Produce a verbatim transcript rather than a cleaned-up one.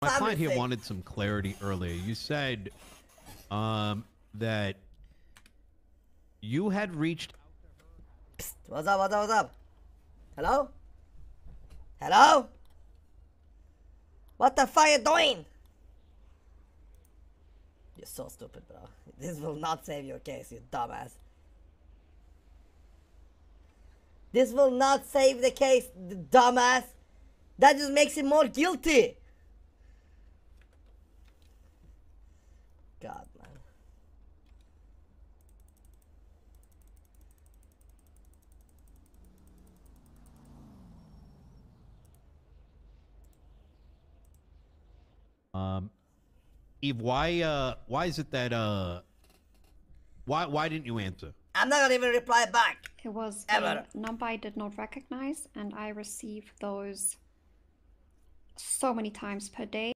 My client here wanted some clarity earlier. You said um, that you had reached... Psst, what's up, what's up, what's up? Hello? Hello? What the fuck are you doing? You're so stupid, bro. This will not save your case, you dumbass. This will not save the case, the dumbass. That just makes him more guilty. God, man. Um, Eve, why, uh, why is it that, uh, why, why didn't you answer? I'm not gonna even reply back. It was Ever. a number I did not recognize, and I receive those so many times per day.